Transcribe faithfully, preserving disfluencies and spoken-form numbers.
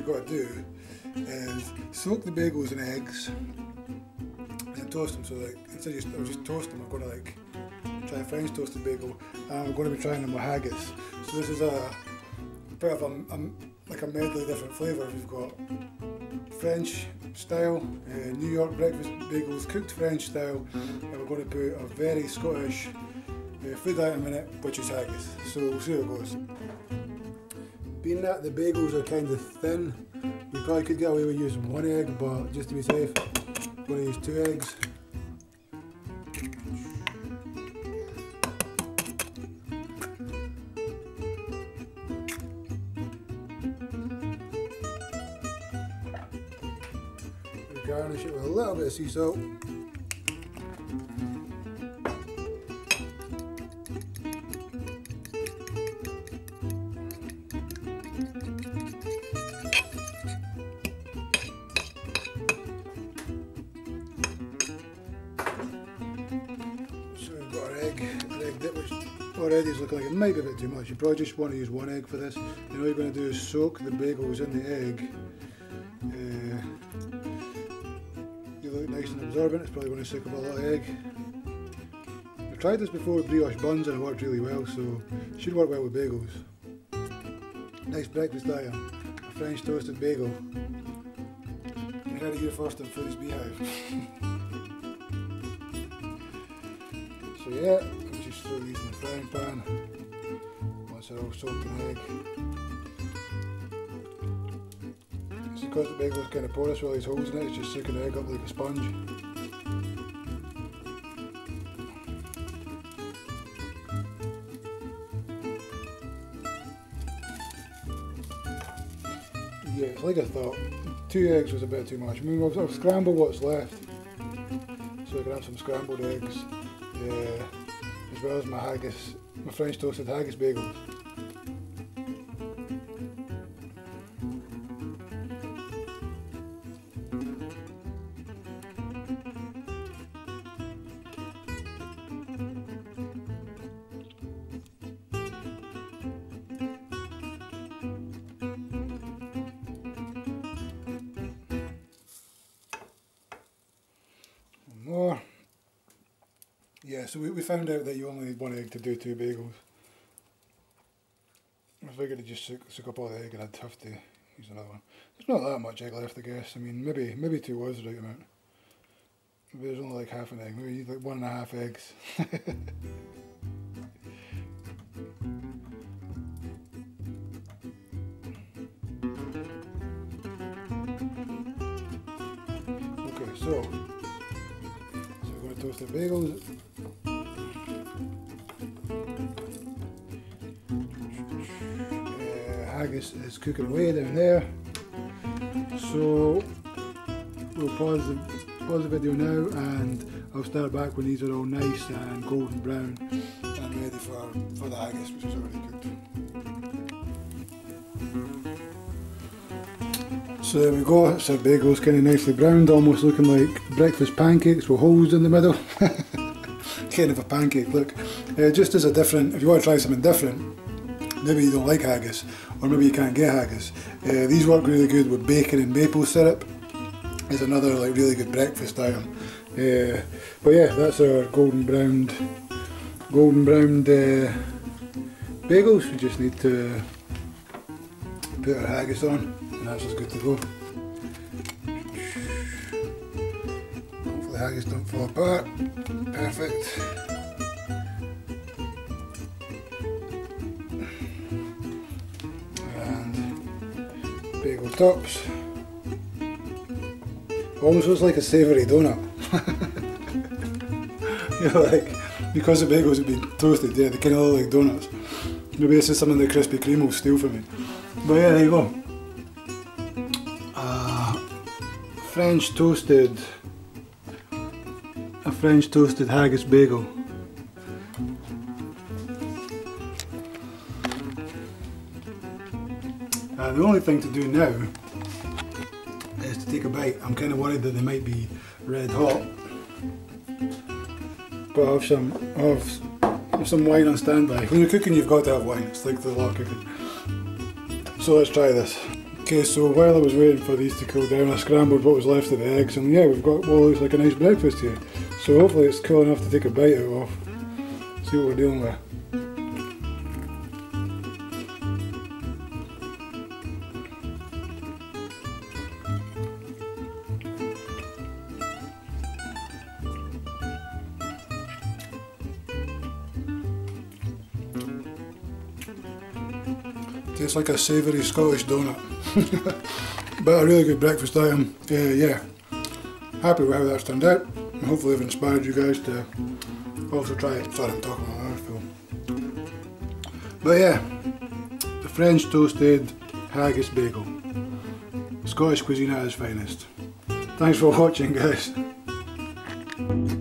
you've got to do is soak the bagels in eggs and toast them. So like instead of just, I'll just toast them, I'm going to like try a French toasted bagel, and we're going to be trying them with haggis. So this is a bit of a, a like a medley of different flavours. We've got French style, uh, New York breakfast bagels, cooked French style, and we're going to put a very Scottish uh, food item in it, which is haggis. So we'll see how it goes. Being that the bagels are kind of thin, we probably could get away with using one egg, but just to be safe, I'm going to use two eggs. Garnish it with a little bit of sea salt. So we've got our egg, our egg dip, which already is looking like it might be a bit too much. You probably just want to use one egg for this. And all you're going to do is soak the bagels in the egg. Uh, You look nice and absorbent. It's probably going to soak up a lot of egg. I've tried this before with brioche buns and it worked really well, so it should work well with bagels. Nice breakfast item, a French toasted bagel. You heard it here first on Foodie's Beehive. So yeah, I'll just throw these in the frying pan once they're all soaked in egg. Because the bagel is kind of porous with all these holes in it, it's just soaking the egg up like a sponge. Yeah, it's like I thought. Two eggs was a bit too much. I mean, I'll, I'll scramble what's left, so I can have some scrambled eggs, uh, as well as my haggis, my French toasted haggis bagels. More. Yeah, so we, we found out that you only need one egg to do two bagels. I figured to just soak, soak up all the egg and I'd have to use another one. There's not that much egg left, I guess. I mean, maybe maybe two was the right amount. Maybe there's only like half an egg. Maybe you need like one and a half eggs. Okay, so. Toasted bagels. Uh, haggis is cooking away down there. So we'll pause the, pause the video now and I'll start back when these are all nice and golden brown and ready for, for the haggis, which is already cooked. So there we go, it's our bagels kind of nicely browned, almost looking like breakfast pancakes with holes in the middle. Kind of a pancake look. Uh, just as a different, if you want to try something different, maybe you don't like haggis, or maybe you can't get haggis. Uh, these work really good with bacon and maple syrup. It's another like really good breakfast item. Uh, but yeah, that's our golden browned, golden browned uh, bagels. We just need to put our haggis on. And that's just good to go. Hopefully the haggis don't fall apart. Perfect. And bagel tops. Almost looks like a savoury donut. You know, like, because the bagels have been toasted, yeah, they kind of look like donuts. Maybe this is something that Krispy Kreme will steal from me. But yeah, there you go. French toasted, a French toasted haggis bagel. Uh, the only thing to do now is to take a bite. I'm kind of worried that they might be red hot, but I'll have some, I'll have, have some wine on standby. When you're cooking, you've got to have wine. It's like the law of cooking. So let's try this. Okay, so while I was waiting for these to cool down, I scrambled what was left of the eggs, and yeah, we've got what looks like a nice breakfast here. So hopefully it's cool enough to take a bite out of. See what we're dealing with. Tastes like a savoury Scottish donut. But a really good breakfast item. Uh, yeah, happy with how that's turned out. And hopefully I've inspired you guys to also try it. Sorry, I'm talking on my mouthful. But yeah, the French toasted haggis bagel. Scottish cuisine at its finest. Thanks for watching, guys.